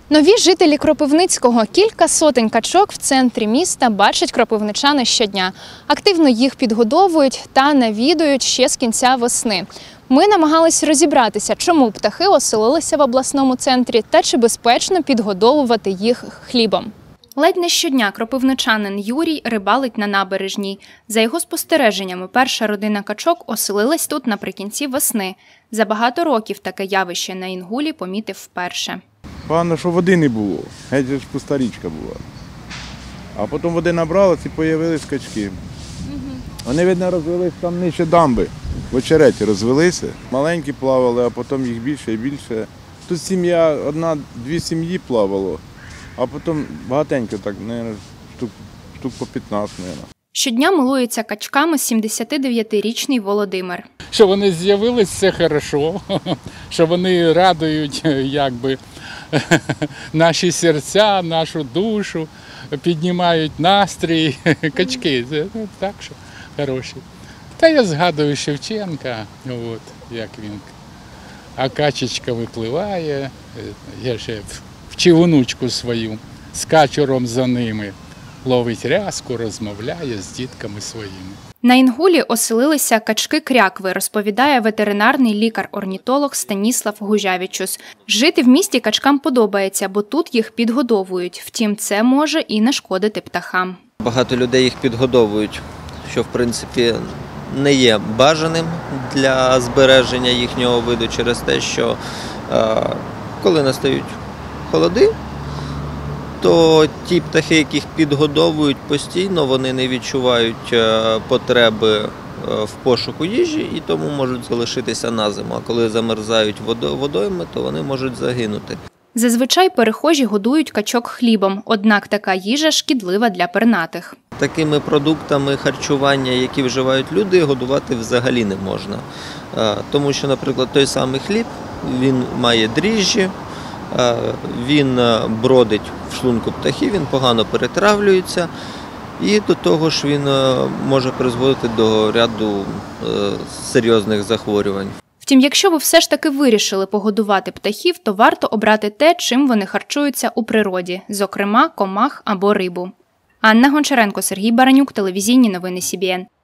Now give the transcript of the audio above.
Нові жителі Кропивницького, кілька сотень качок в центрі міста бачать кропивничани щодня. Активно їх підгодовують та навідують ще з кінця весни. Ми намагались розібратися, чому птахи оселилися в обласному центрі та чи безпечно підгодовувати їх хлібом. Ледь не щодня кропивничанин Юрій рибалить на набережній. За його спостереженнями, перша родина качок оселилась тут наприкінці весни. За багато років таке явище на Інгулі помітив вперше. Погано, що води не було, геть ж пуста річка була. А потім води набралось і з'явились качки. Вони, видно, розвелись там нижче дамби, в очереті розвелися. Маленькі плавали, а потім їх більше і більше. Тут сім'я, одна-дві сім'ї плавало, а потім багатенько, так, штук по 15, мабуть. Щодня милується качками 79-річний Володимир. Що вони з'явились, це хорошо, що вони радують якби наші серця, нашу душу, піднімають настрій. Качки, так що хороші. Та я згадую Шевченка, як він. А качечка випливає, я ще вчив онучку свою, з качуром за ними. Ловить рязку, розмовляє з дітками своїми. На Інгулі оселилися качки-крякви, розповідає ветеринарний лікар-орнітолог Станіслав Гужавічус. Жити в місті качкам подобається, бо тут їх підгодовують. Втім, це може і нашкодити птахам. Багато людей їх підгодовують, що в принципі не є бажаним для збереження їхнього виду через те, що коли настають холоди, то ті птахи, яких підгодовують постійно, вони не відчувають потреби в пошуку їжі і тому можуть залишитися на зиму. А коли замерзають водойми, то вони можуть загинути. Зазвичай перехожі годують качок хлібом, однак така їжа шкідлива для пернатих. Такими продуктами харчування, які вживають люди, годувати взагалі не можна. Тому що, наприклад, той самий хліб, він має дріжджі, він бродить в шлунку птахів, він погано перетравлюється і до того ж він може призводити до ряду серйозних захворювань. Втім, якщо ви все ж таки вирішили погодувати птахів, то варто обрати те, чим вони харчуються у природі, зокрема комах або рибу. Анна Гончаренко, Сергій Баранюк, телевізійні новини СІБІН.